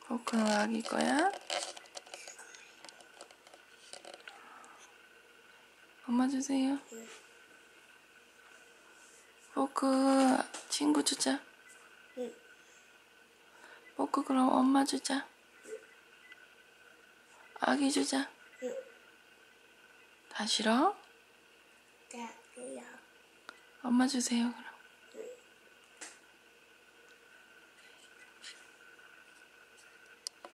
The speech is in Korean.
포크는 아기 거야? 엄마 주세요. 포크 친구 주자. 포크 그럼 엄마 주자. 아기 주자. 다 싫어? 네, 그래요. 엄마 주세요 그럼.